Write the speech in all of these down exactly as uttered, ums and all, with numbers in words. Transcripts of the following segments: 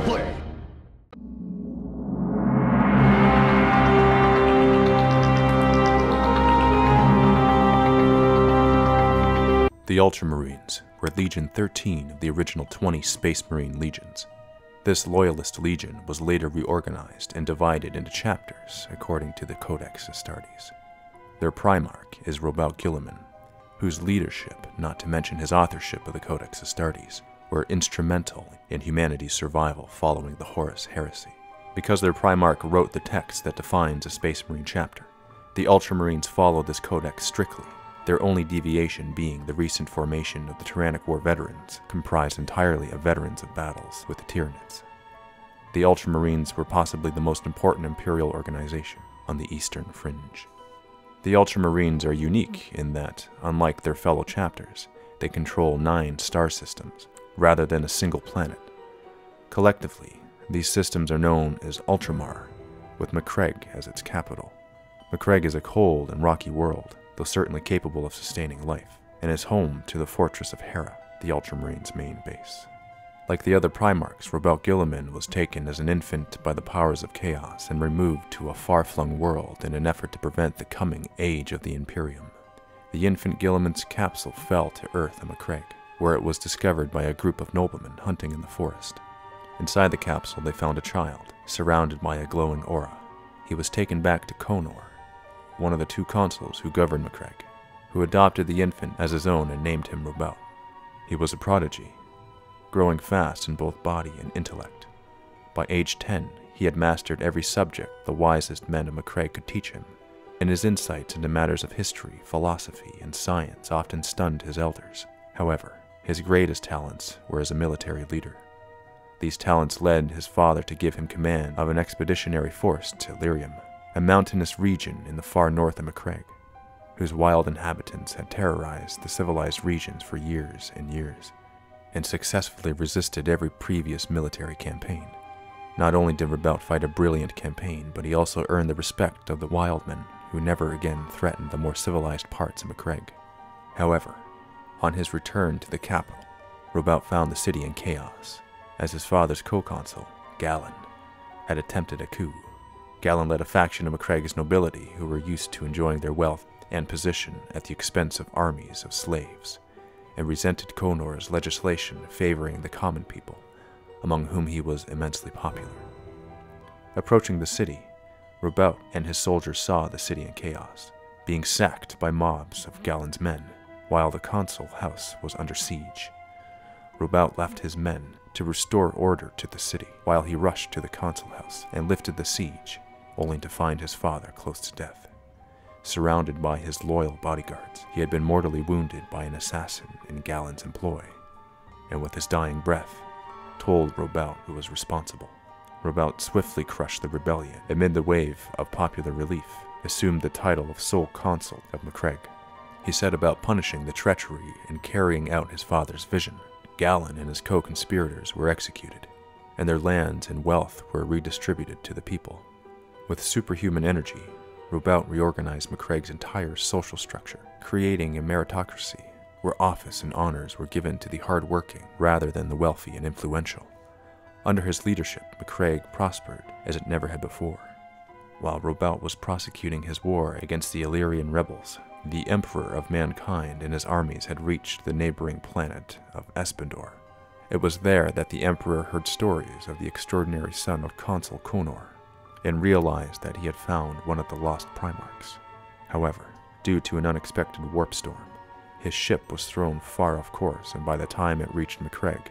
play! The Ultramarines were Legion thirteen of the original twenty Space Marine Legions. This Loyalist Legion was later reorganized and divided into chapters according to the Codex Astartes. Their Primarch is Robout Guilliman, whose leadership, not to mention his authorship of the Codex Astartes, were instrumental in humanity's survival following the Horus Heresy. Because their Primarch wrote the text that defines a Space Marine chapter, the Ultramarines followed this codex strictly, their only deviation being the recent formation of the Tyrannic War Veterans, comprised entirely of veterans of battles with the Tyranids. The Ultramarines were possibly the most important Imperial organization on the Eastern Fringe. The Ultramarines are unique in that, unlike their fellow chapters, they control nine star systems, rather than a single planet. Collectively, these systems are known as Ultramar, with Macragge as its capital. Macragge is a cold and rocky world, though certainly capable of sustaining life, and is home to the Fortress of Hera, the Ultramarines' main base. Like the other Primarchs, Robout Guilliman was taken as an infant by the powers of chaos and removed to a far-flung world in an effort to prevent the coming Age of the Imperium. The infant Guilliman's capsule fell to Earth in Macragge, where it was discovered by a group of noblemen hunting in the forest. Inside the capsule they found a child, surrounded by a glowing aura. He was taken back to Konor, one of the two consuls who governed Macragge, who adopted the infant as his own and named him Robout. He was a prodigy, growing fast in both body and intellect. By age ten, he had mastered every subject the wisest men of Macragge could teach him, and his insights into matters of history, philosophy, and science often stunned his elders. However, his greatest talents were as a military leader. These talents led his father to give him command of an expeditionary force to Lyrium, a mountainous region in the far north of Macragge, whose wild inhabitants had terrorized the civilized regions for years and years, and successfully resisted every previous military campaign. Not only did Robout fight a brilliant campaign, but he also earned the respect of the Wildmen, who never again threatened the more civilized parts of Macragge. However, on his return to the capital, Robout found the city in chaos, as his father's co-consul, Galen, had attempted a coup. Galen led a faction of Macragge's nobility who were used to enjoying their wealth and position at the expense of armies of slaves, and resented Konor's legislation favoring the common people, among whom he was immensely popular. Approaching the city, Robout and his soldiers saw the city in chaos, being sacked by mobs of Galen's men, while the consul house was under siege. Robout left his men to restore order to the city, while he rushed to the consul house and lifted the siege, only to find his father close to death. Surrounded by his loyal bodyguards, he had been mortally wounded by an assassin in Galen's employ, and with his dying breath, told Robout who was responsible. Robout swiftly crushed the rebellion amid the wave of popular relief, assumed the title of sole consul of Macragge. He set about punishing the treachery and carrying out his father's vision. Galen and his co-conspirators were executed, and their lands and wealth were redistributed to the people. With superhuman energy, Robout reorganized Macragge's entire social structure, creating a meritocracy where office and honors were given to the hard-working rather than the wealthy and influential. Under his leadership, Macragge prospered as it never had before. While Robout was prosecuting his war against the Illyrian rebels, the Emperor of Mankind and his armies had reached the neighboring planet of Espandor. It was there that the Emperor heard stories of the extraordinary son of Consul Konor, and realized that he had found one of the lost Primarchs. However, due to an unexpected warp storm, his ship was thrown far off course, and by the time it reached Macragge,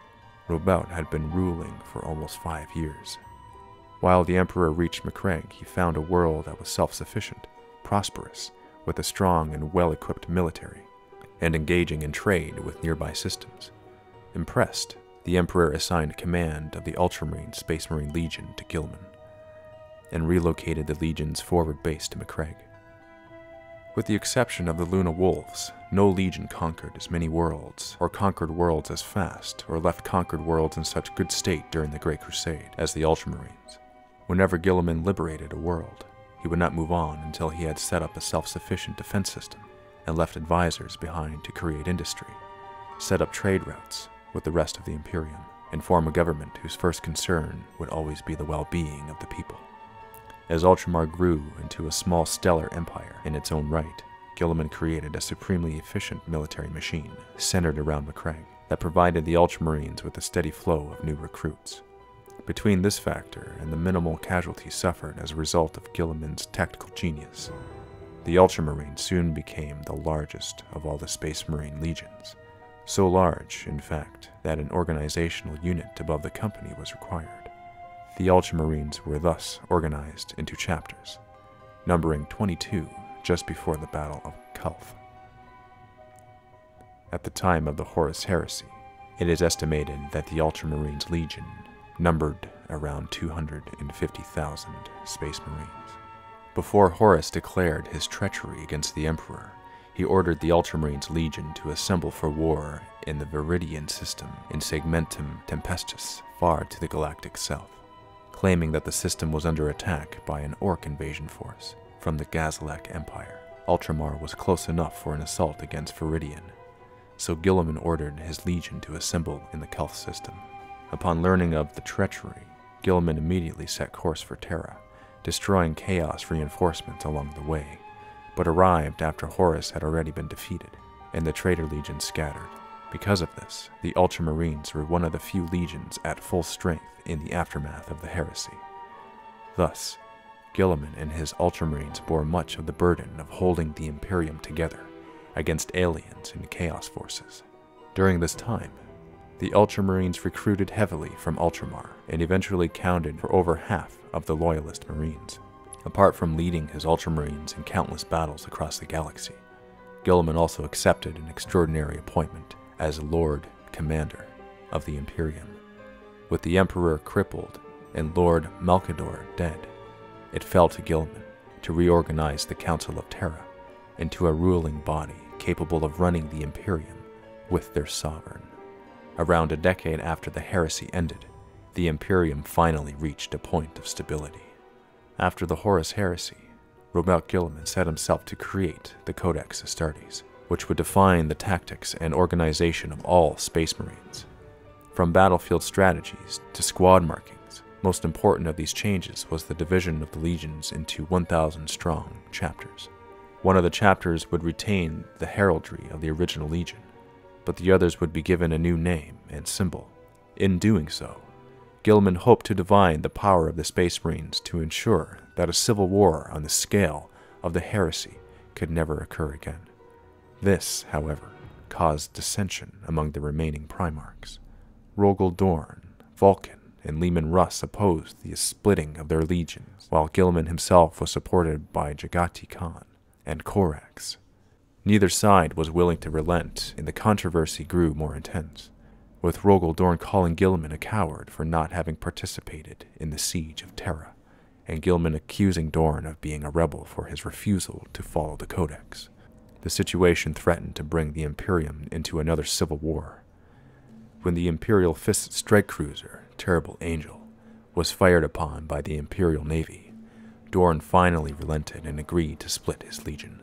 Robout had been ruling for almost five years. While the Emperor reached Macragge, he found a world that was self-sufficient, prosperous, with a strong and well-equipped military, and engaging in trade with nearby systems. Impressed, the Emperor assigned command of the Ultramarine Space Marine Legion to Guilliman, and relocated the Legion's forward base to Macragge. With the exception of the Luna Wolves, no Legion conquered as many worlds, or conquered worlds as fast, or left conquered worlds in such good state during the Great Crusade as the Ultramarines. Whenever Guilliman liberated a world, he would not move on until he had set up a self-sufficient defense system and left advisors behind to create industry, set up trade routes with the rest of the Imperium, and form a government whose first concern would always be the well-being of the people. As Ultramar grew into a small stellar empire in its own right, Guilliman created a supremely efficient military machine centered around Macragge that provided the Ultramarines with a steady flow of new recruits. Between this factor and the minimal casualties suffered as a result of Guilliman's tactical genius, the Ultramarines soon became the largest of all the Space Marine legions. So large, in fact, that an organizational unit above the company was required. The Ultramarines were thus organized into chapters, numbering twenty-two just before the Battle of Calth. At the time of the Horus Heresy, it is estimated that the Ultramarines Legion numbered around two hundred fifty thousand Space Marines. Before Horus declared his treachery against the Emperor, he ordered the Ultramarines Legion to assemble for war in the Viridian system in Segmentum Tempestus, far to the galactic south, claiming that the system was under attack by an Orc invasion force from the Gazalak Empire. Ultramar was close enough for an assault against Viridian, so Guilliman ordered his legion to assemble in the Calth system. Upon learning of the treachery, Guilliman immediately set course for Terra, destroying Chaos reinforcements along the way, but arrived after Horus had already been defeated, and the traitor legions scattered. Because of this, the Ultramarines were one of the few legions at full strength in the aftermath of the heresy. Thus, Guilliman and his Ultramarines bore much of the burden of holding the Imperium together against aliens and Chaos forces. During this time, the Ultramarines recruited heavily from Ultramar and eventually counted for over half of the Loyalist Marines. Apart from leading his Ultramarines in countless battles across the galaxy, Guilliman also accepted an extraordinary appointment as Lord Commander of the Imperium. With the Emperor crippled and Lord Malkador dead, it fell to Guilliman to reorganize the Council of Terra into a ruling body capable of running the Imperium with their sovereign. Around a decade after the heresy ended, the Imperium finally reached a point of stability. After the Horus Heresy, Roboute Guilliman set himself to create the Codex Astartes, which would define the tactics and organization of all Space Marines. From battlefield strategies to squad markings, most important of these changes was the division of the legions into one thousand strong chapters. One of the chapters would retain the heraldry of the original legion, but the others would be given a new name and symbol. In doing so, Guilliman hoped to divine the power of the Space Marines to ensure that a civil war on the scale of the heresy could never occur again. This, however, caused dissension among the remaining Primarchs. Rogal Dorn, Vulcan, and Leman Russ opposed the splitting of their legions, while Guilliman himself was supported by Jagati Khan and Corax. Neither side was willing to relent, and the controversy grew more intense, with Rogal Dorn calling Guilliman a coward for not having participated in the siege of Terra, and Guilliman accusing Dorn of being a rebel for his refusal to follow the Codex. The situation threatened to bring the Imperium into another civil war. When the Imperial Fist strike cruiser, Terrible Angel, was fired upon by the Imperial Navy, Dorn finally relented and agreed to split his legion.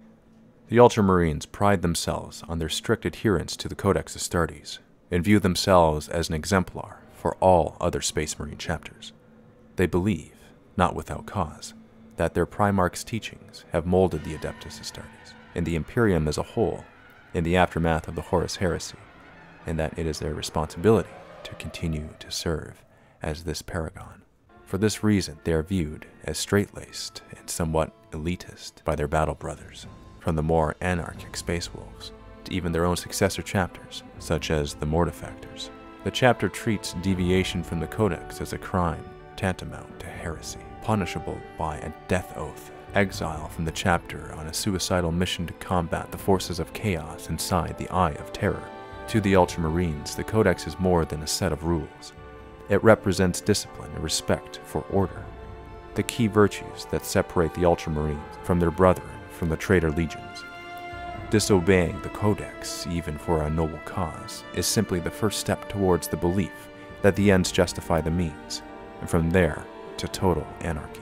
The Ultramarines pride themselves on their strict adherence to the Codex Astartes, and view themselves as an exemplar for all other Space Marine chapters. They believe, not without cause, that their Primarch's teachings have molded the Adeptus Astartes and the Imperium as a whole in the aftermath of the Horus Heresy, and that it is their responsibility to continue to serve as this paragon. For this reason, they are viewed as straight-laced and somewhat elitist by their battle brothers, from the more anarchic Space Wolves to even their own successor chapters, such as the Mortifactors. The chapter treats deviation from the Codex as a crime tantamount to heresy, punishable by a death oath, exile from the chapter on a suicidal mission to combat the forces of chaos inside the Eye of Terror. To the Ultramarines, the Codex is more than a set of rules. It represents discipline and respect for order, the key virtues that separate the Ultramarines from their brethren from the traitor legions. Disobeying the Codex, even for a noble cause, is simply the first step towards the belief that the ends justify the means, and from there to total anarchy.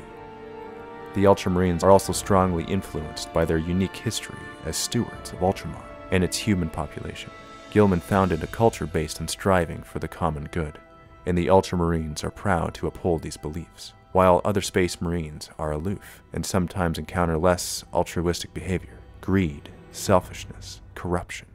The Ultramarines are also strongly influenced by their unique history as stewards of Ultramar and its human population. Gilman founded a culture based on striving for the common good, and the Ultramarines are proud to uphold these beliefs, while other Space Marines are aloof and sometimes encounter less altruistic behavior, greed, selfishness, corruption,